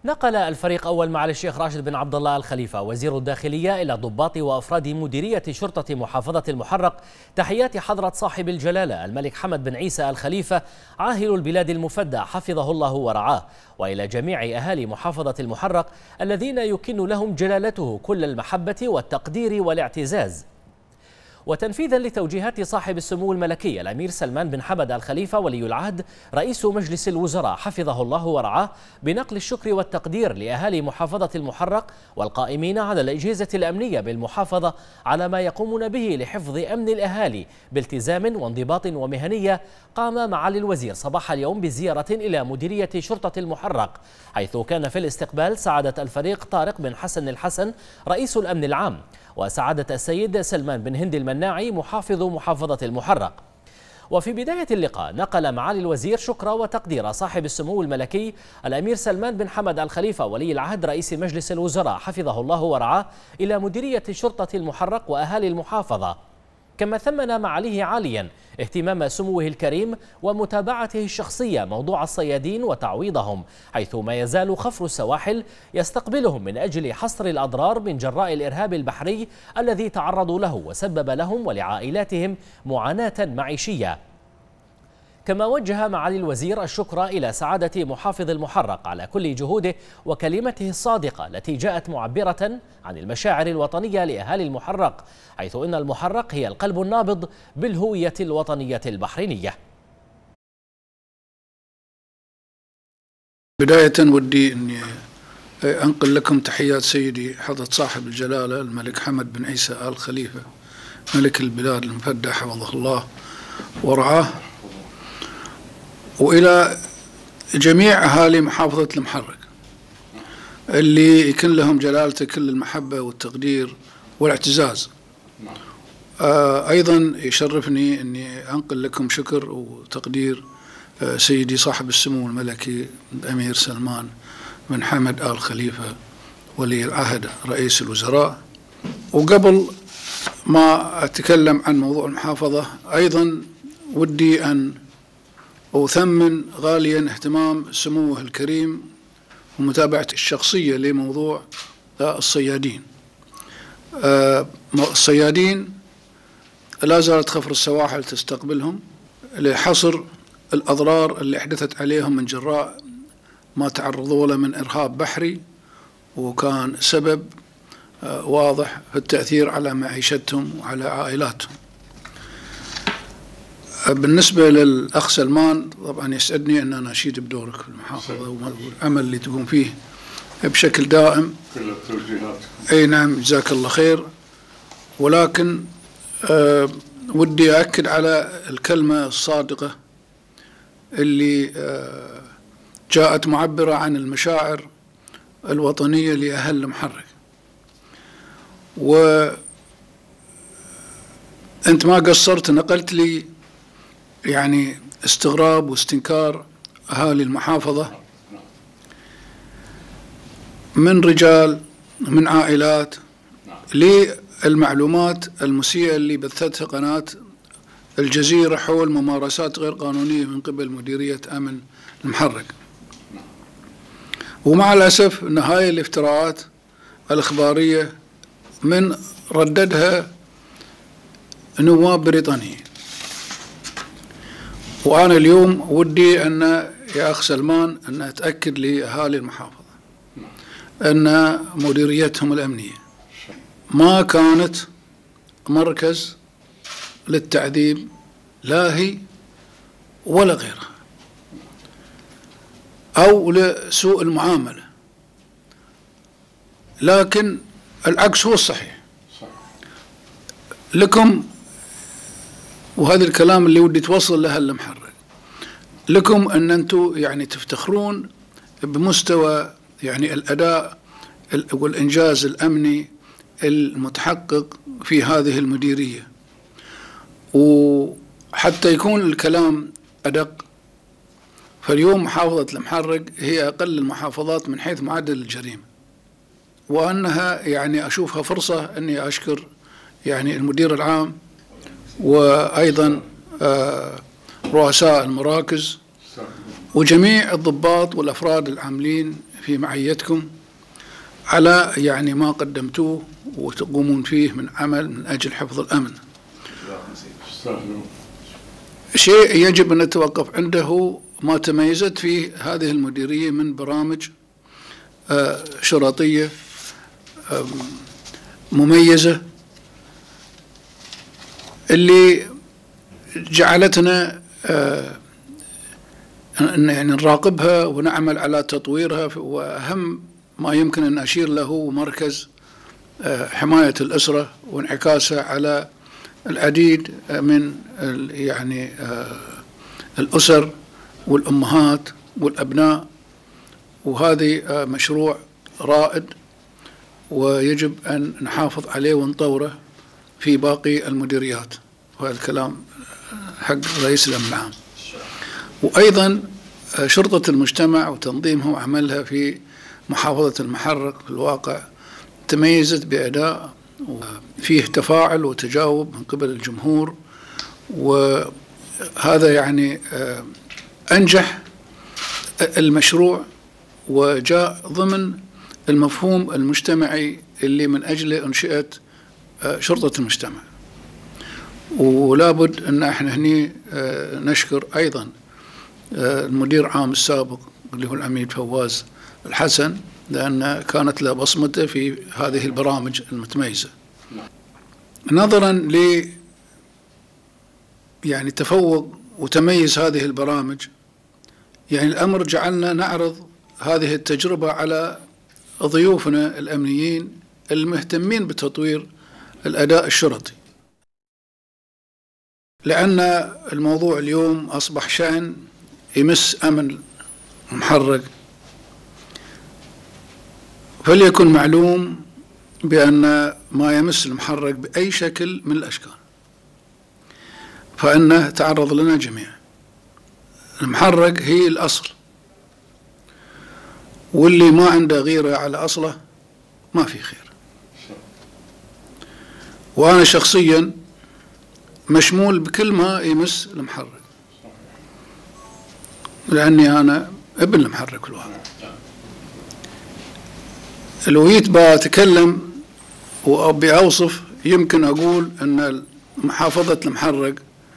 نقل الفريق أول معالي الشيخ راشد بن عبد الله الخليفة وزير الداخلية إلى ضباط وأفراد مديرية شرطة محافظة المحرق تحيات حضرة صاحب الجلالة الملك حمد بن عيسى الخليفة عاهل البلاد المفدى حفظه الله ورعاه، وإلى جميع أهالي محافظة المحرق الذين يكن لهم جلالته كل المحبة والتقدير والاعتزاز. وتنفيذا لتوجيهات صاحب السمو الملكي الأمير سلمان بن حمد الخليفة ولي العهد رئيس مجلس الوزراء حفظه الله ورعاه بنقل الشكر والتقدير لأهالي محافظة المحرق والقائمين على الأجهزة الأمنية بالمحافظة على ما يقومون به لحفظ أمن الأهالي بالتزام وانضباط ومهنية، قام معالي الوزير صباح اليوم بزيارة إلى مديرية شرطة المحرق، حيث كان في الاستقبال سعادة الفريق طارق بن حسن الحسن رئيس الأمن العام، وسعادة السيد سلمان بن هند المناعي محافظ محافظة المحرق. وفي بداية اللقاء نقل معالي الوزير شكر وتقدير صاحب السمو الملكي الأمير سلمان بن حمد الخليفة ولي العهد رئيس مجلس الوزراء حفظه الله ورعاه إلى مديرية شرطة المحرق وأهالي المحافظة، كما ثمن معاليه عاليا اهتمام سموه الكريم ومتابعته الشخصية موضوع الصيادين وتعويضهم، حيث ما يزال خفر السواحل يستقبلهم من أجل حصر الأضرار من جراء الإرهاب البحري الذي تعرضوا له وسبب لهم ولعائلاتهم معاناة معيشية. كما وجه معالي الوزير الشكر إلى سعادة محافظ المحرق على كل جهوده وكلمته الصادقة التي جاءت معبرة عن المشاعر الوطنية لأهالي المحرق، حيث إن المحرق هي القلب النابض بالهوية الوطنية البحرينية. بداية ودي أني أنقل لكم تحيات سيدي حضرة صاحب الجلالة الملك حمد بن عيسى آل خليفة ملك البلاد المفدى حفظه الله ورعاه، وإلى جميع أهالي محافظة المحرق اللي يكن لهم جلالته كل المحبة والتقدير والاعتزاز. أيضا يشرفني أني أنقل لكم شكر وتقدير سيدي صاحب السمو الملكي الأمير سلمان بن حمد آل خليفة ولي العهد رئيس الوزراء. وقبل ما أتكلم عن موضوع المحافظة أيضا ودي أن أثمن غاليا اهتمام سموه الكريم ومتابعة الشخصية لموضوع الصيادين. الصيادين لا زالت خفر السواحل تستقبلهم لحصر الأضرار اللي حدثت عليهم من جراء ما تعرضوا له من إرهاب بحري، وكان سبب واضح في التأثير على معيشتهم وعلى عائلاتهم. بالنسبة للأخ سلمان طبعا يسعدني أن أنا أشيد بدورك في المحافظة والعمل اللي تقوم فيه بشكل دائم. كل التوجيهات. أي نعم، جزاك الله خير. ولكن ودي أأكد على الكلمة الصادقة اللي جاءت معبرة عن المشاعر الوطنية لأهل المحرق. وأنت ما قصرت، نقلت لي يعني استغراب واستنكار أهالي المحافظة من رجال من عائلات للمعلومات المسيئة اللي بثتها قناة الجزيرة حول ممارسات غير قانونية من قبل مديرية أمن المحرق. ومع الأسف أن هاي الافتراءات الإخبارية من رددها نواب بريطانيين. وأنا اليوم ودي أن يا أخ سلمان أن تأكد لأهالي المحافظة أن مديريتهم الأمنية ما كانت مركز للتعذيب لا هي ولا غيرها أو لسوء المعاملة، لكن العكس هو الصحيح. لكم، وهذا الكلام اللي ودي توصل له المحرق، لكم أن أنتم يعني تفتخرون بمستوى يعني الأداء والإنجاز الأمني المتحقق في هذه المديرية. وحتى يكون الكلام أدق، فاليوم محافظة المحرق هي أقل المحافظات من حيث معدل الجريمة، وأنها يعني أشوفها فرصة أني أشكر يعني المدير العام وأيضا رؤساء المراكز وجميع الضباط والأفراد العاملين في معيتكم على يعني ما قدمتوه وتقومون فيه من عمل من أجل حفظ الأمن. شيء يجب أن نتوقف عنده ما تميزت فيه هذه المديرية من برامج شرطية مميزة اللي جعلتنا يعني نراقبها ونعمل على تطويرها. وأهم ما يمكن أن أشير له مركز حماية الأسرة وانعكاسها على العديد من يعني الأسر والأمهات والأبناء، وهذه مشروع رائد ويجب أن نحافظ عليه ونطوره في باقي المديريات، وهذا الكلام حق رئيس الأمن العام. وأيضا شرطة المجتمع وتنظيمها وعملها في محافظة المحرق في الواقع تميزت بأداء وفيه تفاعل وتجاوب من قبل الجمهور، وهذا يعني أنجح المشروع وجاء ضمن المفهوم المجتمعي اللي من أجله أنشئت شرطة المجتمع. ولا بد أن احنا هني نشكر أيضا المدير العام السابق اللي هو العميد فواز الحسن، لأن كانت له بصمته في هذه البرامج المتميزة. نظرا ل يعني تفوق وتميز هذه البرامج، يعني الأمر جعلنا نعرض هذه التجربة على ضيوفنا الأمنيين المهتمين بتطوير الأداء الشرطي، لأن الموضوع اليوم أصبح شأن يمس أمن المحرق. فليكن معلوم بأن ما يمس المحرق بأي شكل من الأشكال فإنه تعرض لنا جميعا. المحرق هي الأصل، واللي ما عنده غيرة على أصله ما في خير. وأنا شخصيا مشمول بكل ما يمس المحرق، لأني أنا ابن المحرق في الواقع. لو يتبع أتكلم وبأوصف يمكن أقول أن محافظة المحرق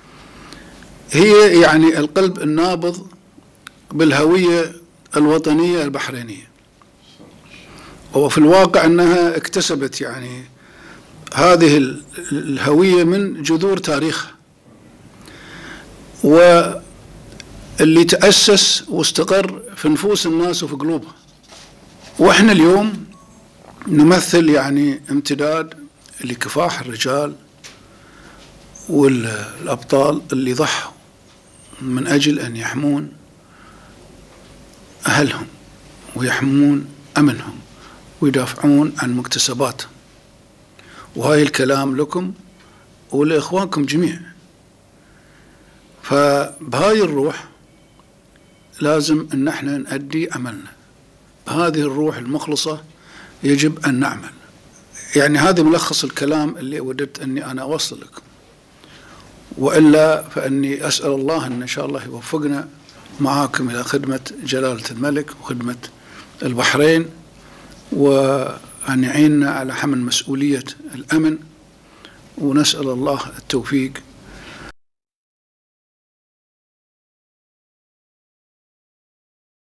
هي يعني القلب النابض بالهوية الوطنية البحرينية، وفي الواقع أنها اكتسبت يعني هذه الهوية من جذور تاريخها، واللي تأسس واستقر في نفوس الناس وفي قلوبها. وإحنا اليوم نمثل يعني امتداد لكفاح الرجال والأبطال اللي ضحوا من أجل أن يحمون أهلهم ويحمون أمنهم ويدافعون عن مكتسباتهم. وهاي الكلام لكم ولإخوانكم جميع. فبهاي الروح لازم أن احنا نأدي عملنا، بهذه الروح المخلصة يجب أن نعمل. يعني هذا ملخص الكلام اللي وددت أني أنا أوصل لكم، وإلا فأني أسأل الله أن شاء الله يوفقنا معاكم إلى خدمة جلالة الملك وخدمة البحرين، وأن يعيننا على حمل مسؤولية الأمن، ونسأل الله التوفيق